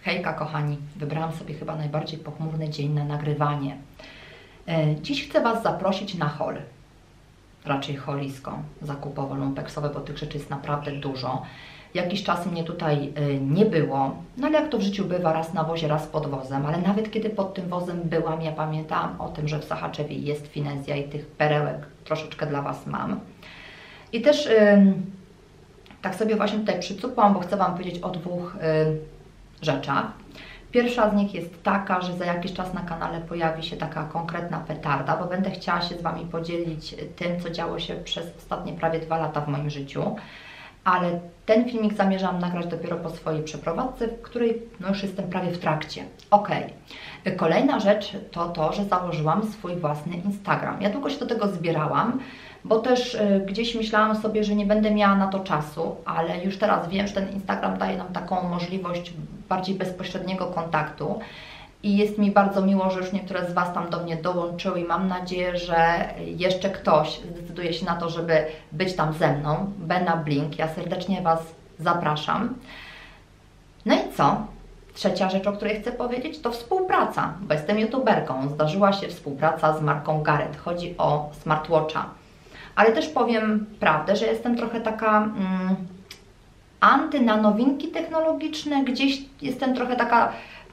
Hejka kochani, wybrałam sobie chyba najbardziej pochmurny dzień na nagrywanie. Dziś chcę Was zaprosić na haul, raczej holisko zakupowo-lumpeksowe, bo tych rzeczy jest naprawdę dużo. Jakiś czas mnie tutaj nie było, no ale jak to w życiu bywa, raz na wozie, raz pod wozem, ale nawet kiedy pod tym wozem byłam, ja pamiętałam o tym, że w Sochaczewie jest finezja i tych perełek troszeczkę dla Was mam. I też tak sobie właśnie tutaj przycupłam, bo chcę Wam powiedzieć o dwóch rzeczach. Pierwsza z nich jest taka, że za jakiś czas na kanale pojawi się taka konkretna petarda, bo będę chciała się z Wami podzielić tym, co działo się przez ostatnie prawie 2 lata w moim życiu. Ale ten filmik zamierzam nagrać dopiero po swojej przeprowadzce, w której no już jestem prawie w trakcie. Ok. Kolejna rzecz to to, że założyłam swój własny Instagram. Ja długo się do tego zbierałam, bo też gdzieś myślałam sobie, że nie będę miała na to czasu, ale już teraz wiem, że ten Instagram daje nam taką możliwość bardziej bezpośredniego kontaktu. I jest mi bardzo miło, że już niektóre z Was tam do mnie dołączyły i mam nadzieję, że jeszcze ktoś zdecyduje się na to, żeby być tam ze mną. Bena Blink, ja serdecznie Was zapraszam. No i co? Trzecia rzecz, o której chcę powiedzieć, to współpraca, bo jestem youtuberką. Zdarzyła się współpraca z marką Garrett. Chodzi o smartwatcha. Ale też powiem prawdę, że jestem trochę taka anty na nowinki technologiczne. Gdzieś jestem trochę taka...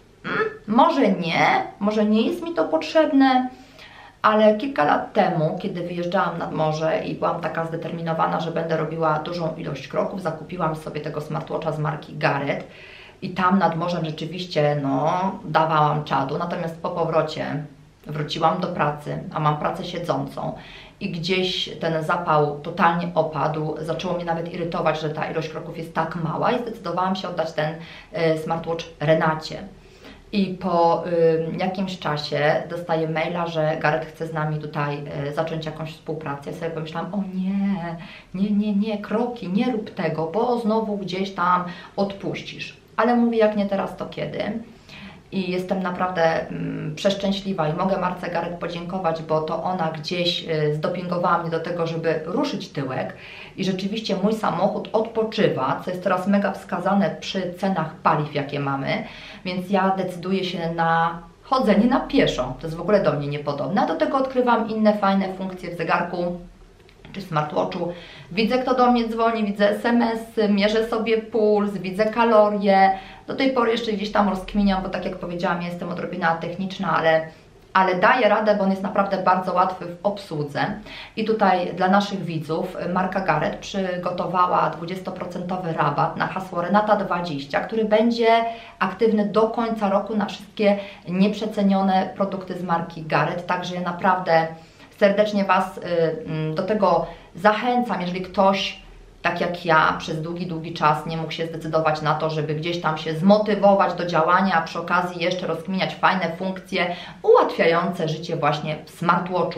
może nie jest mi to potrzebne, ale kilka lat temu, kiedy wyjeżdżałam nad morze i byłam taka zdeterminowana, że będę robiła dużą ilość kroków, zakupiłam sobie tego smartwatcha z marki Garrett i tam nad morzem rzeczywiście dawałam czadu, natomiast po powrocie wróciłam do pracy, a mam pracę siedzącą i gdzieś ten zapał totalnie opadł, zaczęło mnie nawet irytować, że ta ilość kroków jest tak mała i zdecydowałam się oddać ten smartwatch Renacie. I po jakimś czasie dostaję maila, że Garrett chce z nami tutaj zacząć jakąś współpracę. Ja sobie pomyślałam, o nie, kroki, nie rób tego, bo znowu gdzieś tam odpuścisz. Ale mówię, jak nie teraz, to kiedy? I jestem naprawdę przeszczęśliwa i mogę marce Garrett podziękować, bo to ona gdzieś zdopingowała mnie do tego, żeby ruszyć tyłek i rzeczywiście mój samochód odpoczywa, co jest teraz mega wskazane przy cenach paliw, jakie mamy, więc ja decyduję się na chodzenie na pieszo. To jest w ogóle do mnie niepodobne, a do tego odkrywam inne fajne funkcje w zegarku czy smartwatchu. Widzę, kto do mnie dzwoni, widzę SMS-y, mierzę sobie puls, widzę kalorie. Do tej pory jeszcze gdzieś tam rozkminiam, bo tak jak powiedziałam, jestem odrobina techniczna, ale daję radę, bo on jest naprawdę bardzo łatwy w obsłudze. I tutaj dla naszych widzów marka Garrett przygotowała 20% rabat na hasło Renata20, który będzie aktywny do końca roku na wszystkie nieprzecenione produkty z marki Garrett. Także ja naprawdę serdecznie Was do tego zachęcam, jeżeli ktoś, tak jak ja, przez długi czas nie mógł się zdecydować na to, żeby gdzieś tam się zmotywować do działania, a przy okazji jeszcze rozkminiać fajne funkcje ułatwiające życie właśnie w smartwatchu.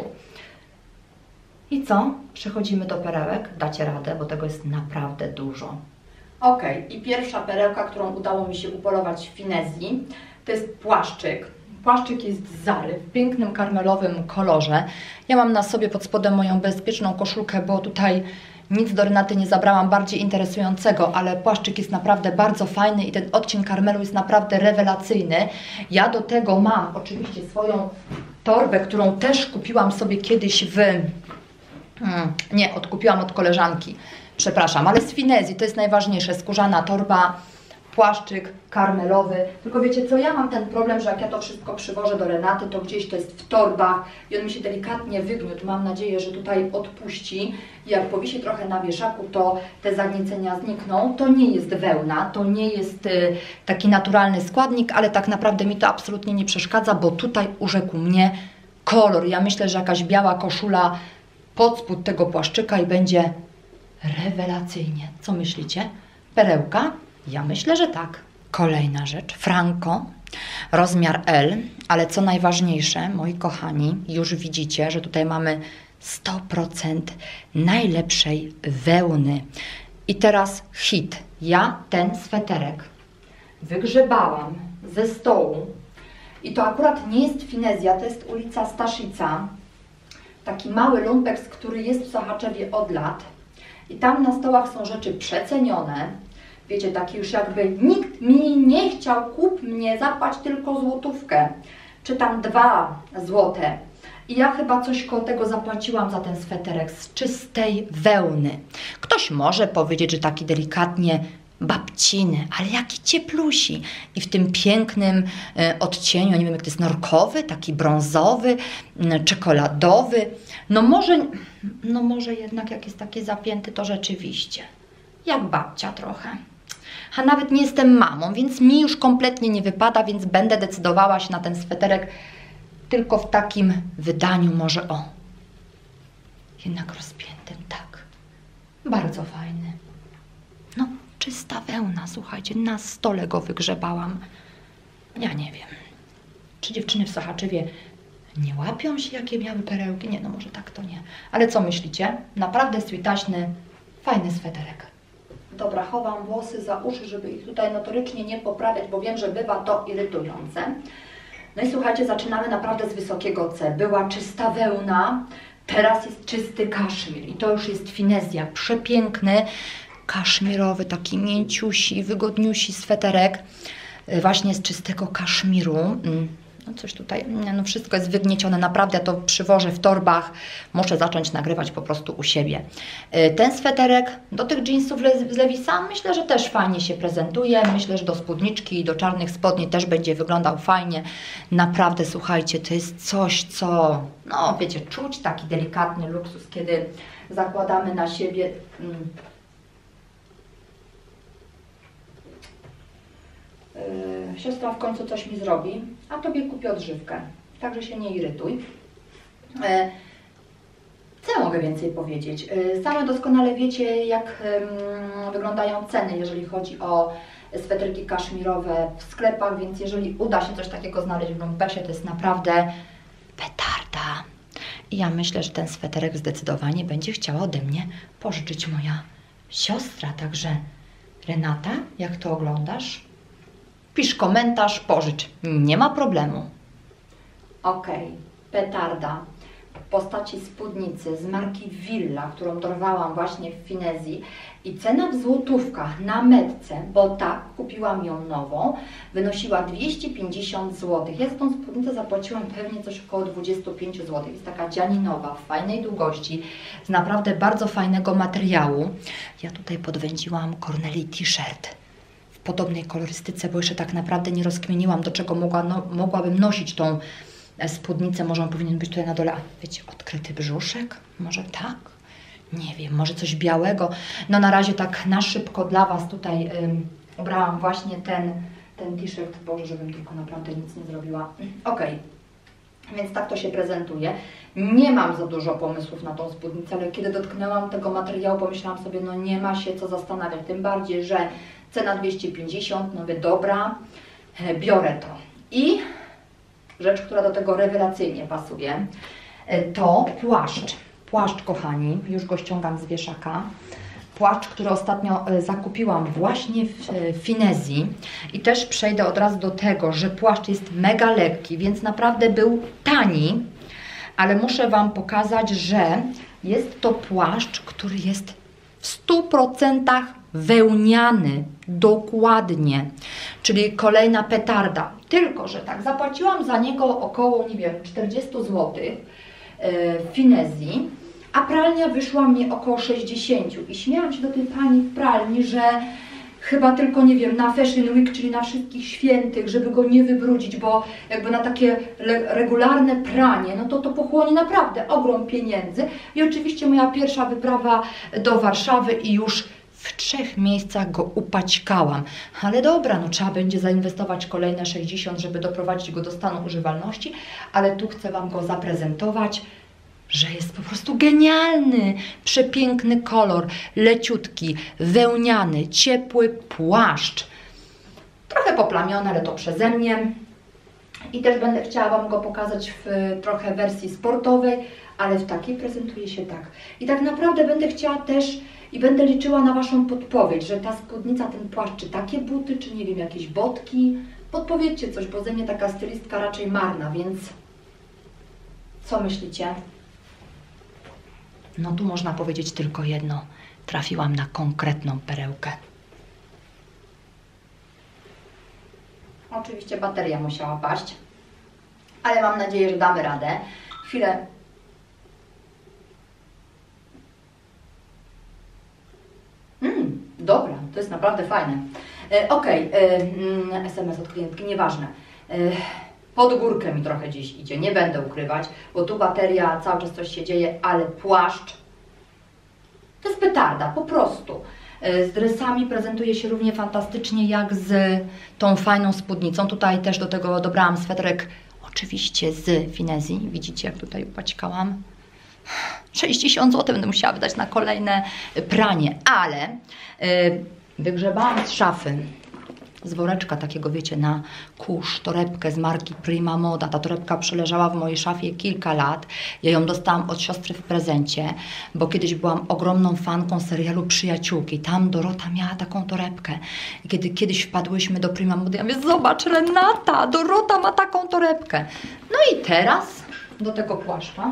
I co? Przechodzimy do perełek. Dacie radę, bo tego jest naprawdę dużo. Ok, i pierwsza perełka, którą udało mi się upolować w finezji, to jest płaszczyk. Płaszczyk jest z Zary w pięknym karmelowym kolorze. Ja mam na sobie pod spodem moją bezpieczną koszulkę, bo tutaj nic do Renaty nie zabrałam bardziej interesującego, ale płaszczyk jest naprawdę bardzo fajny i ten odcień karmelu jest naprawdę rewelacyjny. Ja do tego mam oczywiście swoją torbę, którą też kupiłam sobie kiedyś odkupiłam od koleżanki, przepraszam, ale z finezji, to jest najważniejsze, skórzana torba, płaszczyk karmelowy. Tylko wiecie co, ja mam ten problem, że jak ja to wszystko przywożę do Renaty, to gdzieś to jest w torbach i on mi się delikatnie wygniótł. Mam nadzieję, że tutaj odpuści i jak powisi trochę na wieszaku, to te zagniecenia znikną. To nie jest wełna, to nie jest taki naturalny składnik, ale tak naprawdę mi to absolutnie nie przeszkadza, bo tutaj urzekł mnie kolor. Ja myślę, że jakaś biała koszula pod spód tego płaszczyka i będzie rewelacyjnie. Co myślicie? Perełka? Ja myślę, że tak. Kolejna rzecz, Franco, rozmiar L, ale co najważniejsze, moi kochani, już widzicie, że tutaj mamy 100% najlepszej wełny. I teraz hit. Ja ten sweterek wygrzebałam ze stołu i to akurat nie jest finezja, to jest ulica Staszica. Taki mały lumpeks, który jest w Sochaczewie od lat. I tam na stołach są rzeczy przecenione. Wiecie, takie już jakby nikt mi nie chciał chciał, kup mnie, zapłać tylko złotówkę, czy tam 2 złote. I ja chyba coś koło tego zapłaciłam za ten sweterek z czystej wełny. Ktoś może powiedzieć, że taki delikatnie babciny, ale jaki cieplusi. I w tym pięknym odcieniu, nie wiem jak to jest, norkowy, taki brązowy, czekoladowy. No może jednak jak jest taki zapięty, to rzeczywiście jak babcia trochę. A nawet nie jestem mamą, więc mi już kompletnie nie wypada, więc będę decydowała się na ten sweterek tylko w takim wydaniu, może jednak rozpiętym, tak. Bardzo fajny. No, czysta wełna, słuchajcie, na stole go wygrzebałam. Ja nie wiem, czy dziewczyny w Sochaczewie nie łapią się, jakie miały perełki? Nie, no może tak to nie. Ale co myślicie? Naprawdę switaśny, fajny sweterek. Dobra, chowam włosy za uszy, żeby ich tutaj notorycznie nie poprawiać, bo wiem, że bywa to irytujące. No i słuchajcie, zaczynamy naprawdę z wysokiego C. Była czysta wełna, teraz jest czysty kaszmir i to już jest finezja. Przepiękny, kaszmirowy, taki mięciusi, wygodniusi sweterek. Właśnie z czystego kaszmiru. No coś tutaj, no wszystko jest wygniecione, naprawdę ja to przywożę w torbach, muszę zacząć nagrywać po prostu u siebie. Ten sweterek do tych jeansów z Lewisa myślę, że też fajnie się prezentuje, myślę, że do spódniczki i do czarnych spodni też będzie wyglądał fajnie. Naprawdę, słuchajcie, to jest coś, co, no wiecie, czuć taki delikatny luksus, kiedy zakładamy na siebie siostra w końcu coś mi zrobi, a tobie kupię odżywkę, także się nie irytuj. Co mogę więcej powiedzieć? Same doskonale wiecie, jak wyglądają ceny, jeżeli chodzi o sweterki kaszmirowe w sklepach, więc jeżeli uda się coś takiego znaleźć w Lumpeksie, to jest naprawdę petarda. I ja myślę, że ten sweterek zdecydowanie będzie chciała ode mnie pożyczyć moja siostra, także Renata, jak to oglądasz? Pisz komentarz, pożycz. Nie ma problemu. Ok, petarda w postaci spódnicy z marki Villa, którą dorwałam właśnie w Finezji i cena w złotówkach na metce, bo tak, kupiłam ją nową, wynosiła 250 zł. Ja za tą spódnicę zapłaciłam pewnie coś około 25 zł. Jest taka dzianinowa, w fajnej długości, z naprawdę bardzo fajnego materiału. Ja tutaj podwędziłam Corneli t-shirt w podobnej kolorystyce, bo jeszcze tak naprawdę nie rozkminiłam, do czego mogłabym nosić tą spódnicę. Może on powinien być tutaj na dole, a wiecie, odkryty brzuszek? Może tak? Nie wiem, może coś białego. No na razie tak na szybko dla Was tutaj ubrałam właśnie ten t-shirt. Boże, żebym tylko naprawdę nic nie zrobiła. Ok, więc tak to się prezentuje. Nie mam za dużo pomysłów na tą spódnicę, ale kiedy dotknęłam tego materiału, pomyślałam sobie, no nie ma się co zastanawiać. Tym bardziej, że cena 250, no mówię, dobra, biorę to. I rzecz, która do tego rewelacyjnie pasuje, to płaszcz. Płaszcz, kochani, już go ściągam z wieszaka. Płaszcz, który ostatnio zakupiłam właśnie w Finezji. I też przejdę od razu do tego, że płaszcz jest mega lekki, więc naprawdę był tani. Ale muszę Wam pokazać, że jest to płaszcz, który jest w 100% wełniany, dokładnie, czyli kolejna petarda, tylko że tak, zapłaciłam za niego około, nie wiem, 40 zł w Finezji, a pralnia wyszła mnie około 60 i śmiałam się do tej pani w pralni, że chyba tylko, nie wiem, na Fashion Week, czyli na wszystkich świętych, żeby go nie wybrudzić, bo jakby na takie regularne pranie, no to pochłonie naprawdę ogrom pieniędzy. I oczywiście moja pierwsza wyprawa do Warszawy i już w 3 miejscach go upaćkałam. Ale dobra, no trzeba będzie zainwestować kolejne 60, żeby doprowadzić go do stanu używalności, ale tu chcę Wam go zaprezentować, że jest po prostu genialny, przepiękny kolor, leciutki, wełniany, ciepły płaszcz. Trochę poplamiony, ale to przeze mnie. I też będę chciała Wam go pokazać w trochę wersji sportowej, ale w takiej prezentuje się tak. I tak naprawdę będę chciała też i będę liczyła na Waszą podpowiedź, że ta spódnica, ten płaszcz, czy takie buty, czy nie wiem, jakieś botki. Podpowiedzcie coś, bo ze mnie taka stylistka raczej marna, więc co myślicie? No tu można powiedzieć tylko jedno. Trafiłam na konkretną perełkę. Oczywiście bateria musiała paść, ale mam nadzieję, że damy radę. Chwilę. Dobra, to jest naprawdę fajne. Ok, SMS od klientki, nieważne. Pod górkę mi trochę dziś idzie, nie będę ukrywać, bo tu bateria, cały czas coś się dzieje, ale płaszcz to jest petarda, po prostu. Z dresami prezentuje się równie fantastycznie jak z tą fajną spódnicą. Tutaj też do tego dobrałam sweterek, oczywiście z Finezji. Widzicie, jak tutaj upaćkałam. 60 zł będę musiała wydać na kolejne pranie, ale wygrzebałam z szafy, z woreczka takiego, wiecie, na kurz, torebkę z marki Prima Moda. Ta torebka przeleżała w mojej szafie kilka lat. Ja ją dostałam od siostry w prezencie, bo kiedyś byłam ogromną fanką serialu Przyjaciółki. Tam Dorota miała taką torebkę. I kiedy kiedyś wpadłyśmy do Prima Mody, ja mówię, zobacz Renata, Dorota ma taką torebkę. No i teraz do tego płaszcza,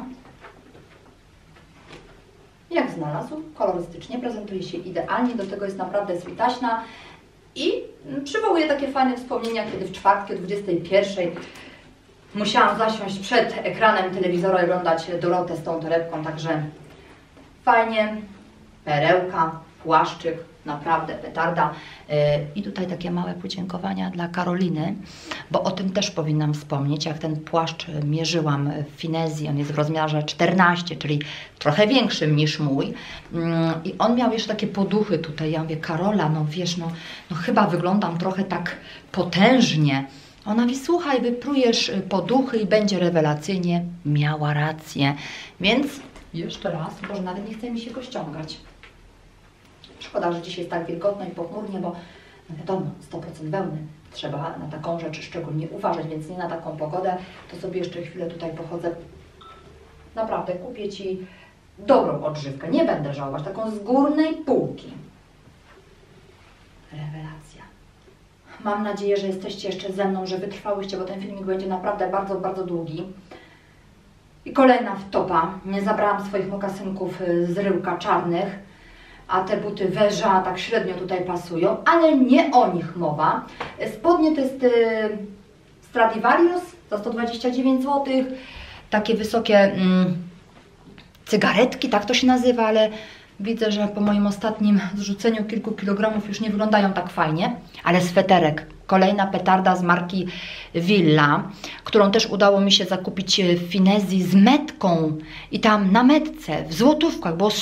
jak znalazł, kolorystycznie, prezentuje się idealnie, do tego jest naprawdę switaśna i przywołuje takie fajne wspomnienia, kiedy w czwartki o 21 musiałam zasiąść przed ekranem telewizora i oglądać Dorotę z tą torebką, także fajnie, perełka, płaszczyk, naprawdę petarda. I tutaj takie małe podziękowania dla Karoliny, bo o tym też powinnam wspomnieć, jak ten płaszcz mierzyłam w Finezji, on jest w rozmiarze 14, czyli trochę większym niż mój i on miał jeszcze takie poduchy tutaj. Ja mówię, Karola, no wiesz, no chyba wyglądam trochę tak potężnie. Ona mówi, słuchaj, wyprujesz poduchy i będzie rewelacyjnie. Miała rację, więc jeszcze raz, może nawet nie chce mi się go ściągać. Szkoda, że dzisiaj jest tak wilgotno i pochmurnie, bo no wiadomo, 100% wełny. Trzeba na taką rzecz szczególnie uważać, więc nie na taką pogodę. To sobie jeszcze chwilę tutaj pochodzę. Naprawdę kupię Ci dobrą odżywkę. Nie będę żałować. Taką z górnej półki. Rewelacja. Mam nadzieję, że jesteście jeszcze ze mną, że wytrwałyście, bo ten filmik będzie naprawdę bardzo, bardzo długi. I kolejna wtopa. Nie zabrałam swoich mokasynków z ryłka czarnych, a te buty Veja tak średnio tutaj pasują, ale nie o nich mowa. Spodnie to jest Stradivarius za 129 zł. Takie wysokie cygaretki, tak to się nazywa, ale widzę, że po moim ostatnim zrzuceniu kilku kilogramów już nie wyglądają tak fajnie. Ale sweterek, kolejna petarda z marki Villa, którą też udało mi się zakupić w Finezji z metką. I tam na metce w złotówkach było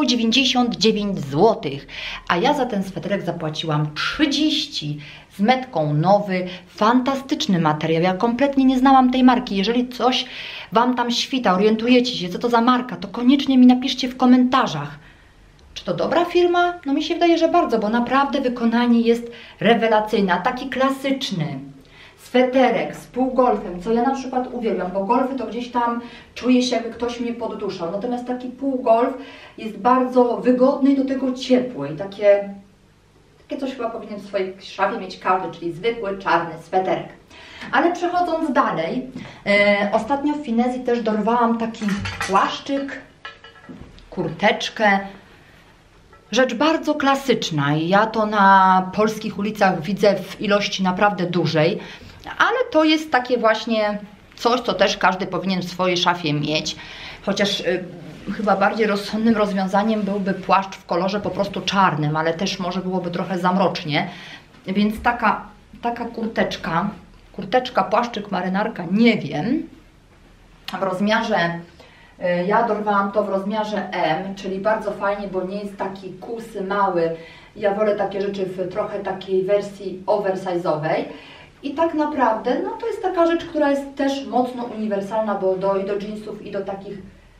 199 zł. A ja za ten sweterek zapłaciłam 30 z metką, nowy, fantastyczny materiał. Ja kompletnie nie znałam tej marki. Jeżeli coś Wam tam świta, orientujecie się, co to za marka, to koniecznie mi napiszcie w komentarzach. Czy to dobra firma? No mi się wydaje, że bardzo, bo naprawdę wykonanie jest rewelacyjne. Taki klasyczny sweterek z półgolfem, co ja na przykład uwielbiam, bo golfy to gdzieś tam czuję się, jakby ktoś mnie podduszał. Natomiast taki półgolf jest bardzo wygodny i do tego ciepły. I takie coś chyba powinien w swojej szafie mieć każdy, czyli zwykły czarny sweterek. Ale przechodząc dalej, ostatnio w Finezji też dorwałam taki płaszczyk, kurteczkę. Rzecz bardzo klasyczna i ja to na polskich ulicach widzę w ilości naprawdę dużej, ale to jest takie właśnie coś, co też każdy powinien w swojej szafie mieć, chociaż chyba bardziej rozsądnym rozwiązaniem byłby płaszcz w kolorze po prostu czarnym, ale też może byłoby trochę zamrocznie, więc taka kurteczka, płaszczyk, marynarka, nie wiem, w rozmiarze, ja dorwałam to w rozmiarze M, czyli bardzo fajnie, bo nie jest taki kusy, mały. Ja wolę takie rzeczy w trochę takiej wersji oversize'owej. I tak naprawdę, no to jest taka rzecz, która jest też mocno uniwersalna, bo i do jeansów, i do takich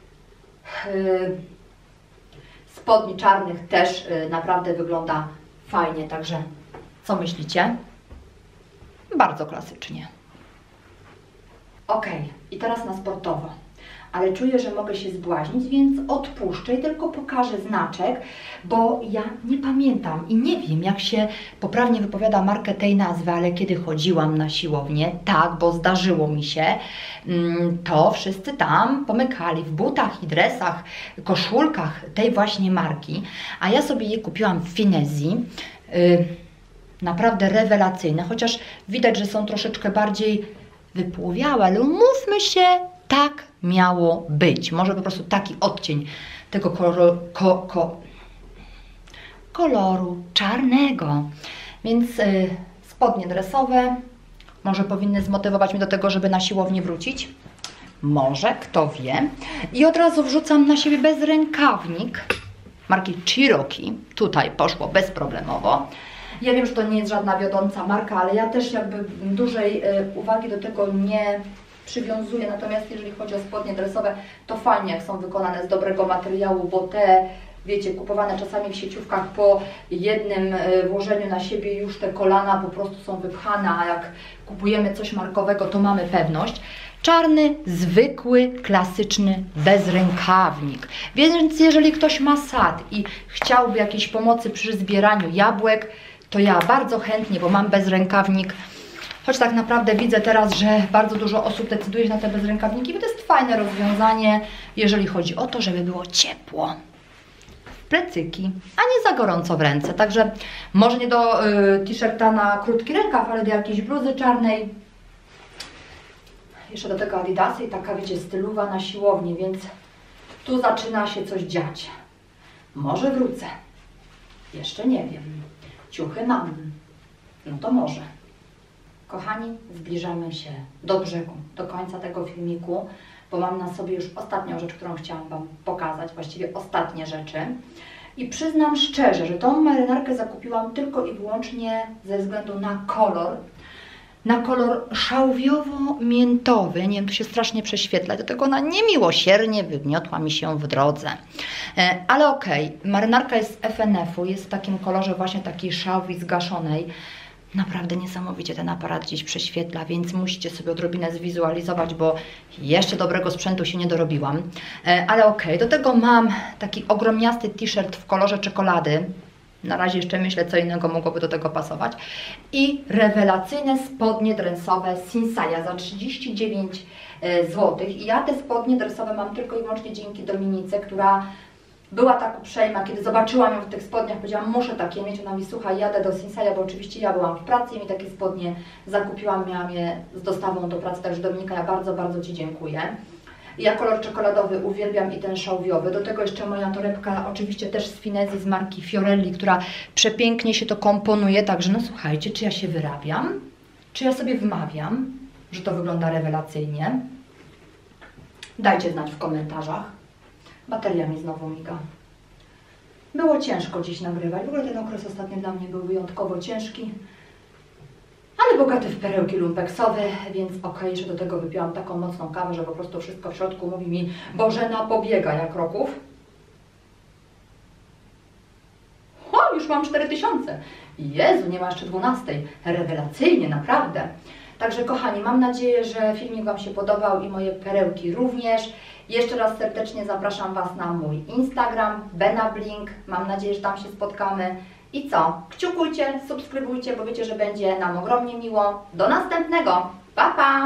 spodni czarnych też naprawdę wygląda fajnie. Także co myślicie? Bardzo klasycznie. Ok, i teraz na sportowo. Ale czuję, że mogę się zbłaźnić, więc odpuszczę i tylko pokażę znaczek, bo ja nie pamiętam i nie wiem, jak się poprawnie wypowiada markę tej nazwy, ale kiedy chodziłam na siłownię, tak, bo zdarzyło mi się, to wszyscy tam pomykali w butach i dresach, koszulkach tej właśnie marki, a ja sobie je kupiłam w Finezji. Naprawdę rewelacyjne, chociaż widać, że są troszeczkę bardziej wypłowiałe, ale umówmy się, tak miało być. Może po prostu taki odcień tego koloru czarnego. Więc spodnie dresowe może powinny zmotywować mnie do tego, żeby na siłownię wrócić. Może, kto wie. I od razu wrzucam na siebie bezrękawnik marki Cherokee. Tutaj poszło bezproblemowo. Ja wiem, że to nie jest żadna wiodąca marka, ale ja też jakby dużej uwagi do tego nie przywiązuję. Natomiast jeżeli chodzi o spodnie dresowe, to fajnie, jak są wykonane z dobrego materiału, bo te, wiecie, kupowane czasami w sieciówkach po jednym włożeniu na siebie już te kolana po prostu są wypchane, a jak kupujemy coś markowego, to mamy pewność. Czarny, zwykły, klasyczny bezrękawnik. Więc jeżeli ktoś ma sad i chciałby jakiejś pomocy przy zbieraniu jabłek, to ja bardzo chętnie, bo mam bezrękawnik, choć tak naprawdę widzę teraz, że bardzo dużo osób decyduje się na te bezrękawniki, bo to jest fajne rozwiązanie, jeżeli chodzi o to, żeby było ciepło w plecyki, a nie za gorąco w ręce. Także może nie do t-shirta na krótki rękaw, ale do jakiejś bluzy czarnej. Jeszcze do tego adidasy i taka, wiecie, stylowa na siłownię, więc tu zaczyna się coś dziać. Może wrócę. Jeszcze nie wiem. Ciuchy mam. No to może. Kochani, zbliżamy się do brzegu, do końca tego filmiku, bo mam na sobie już ostatnią rzecz, którą chciałam Wam pokazać, właściwie ostatnie rzeczy. I przyznam szczerze, że tą marynarkę zakupiłam tylko i wyłącznie ze względu na kolor. Na kolor szałwiowo-miętowy, nie wiem, tu się strasznie prześwietla, do tego ona niemiłosiernie wygniotła mi się w drodze. Ale okej, marynarka jest z FNF-u, jest w takim kolorze właśnie takiej szałwi zgaszonej. Naprawdę niesamowicie ten aparat gdzieś prześwietla, więc musicie sobie odrobinę zwizualizować, bo jeszcze dobrego sprzętu się nie dorobiłam. Ale okej, do tego mam taki ogromniasty t-shirt w kolorze czekolady. Na razie jeszcze myślę, co innego mogłoby do tego pasować. I rewelacyjne spodnie dresowe Sinsaya za 39 zł. I ja te spodnie dresowe mam tylko i wyłącznie dzięki Dominice, która była tak uprzejma, kiedy zobaczyłam ją w tych spodniach, powiedziałam, muszę takie mieć. Ona mi, słuchaj, jadę do Sinsaya, bo oczywiście ja byłam w pracy i mi takie spodnie zakupiłam, miałam je z dostawą do pracy, także Dominika, ja bardzo, bardzo Ci dziękuję. Ja kolor czekoladowy uwielbiam i ten szałwiowy. Do tego jeszcze moja torebka, oczywiście też z finezji z marki Fiorelli, która przepięknie się to komponuje. Także no słuchajcie, czy ja się wyrabiam? Czy ja sobie wmawiam, że to wygląda rewelacyjnie? Dajcie znać w komentarzach. Bateria mi znowu miga. Było ciężko dziś nagrywać. W ogóle ten okres ostatni dla mnie był wyjątkowo ciężki. Ale bogaty w perełki lumpeksowe, więc okej, że do tego wypiłam taką mocną kawę, że po prostu wszystko w środku mówi mi Bożena pobiega jak roków. O, już mam 4000. Jezu, nie ma jeszcze 12. Rewelacyjnie, naprawdę. Także kochani, mam nadzieję, że filmik Wam się podobał i moje perełki również. Jeszcze raz serdecznie zapraszam Was na mój Instagram, benablink. Mam nadzieję, że tam się spotkamy. I co? Kciukujcie, subskrybujcie, bo wiecie, że będzie nam ogromnie miło. Do następnego. Pa, pa!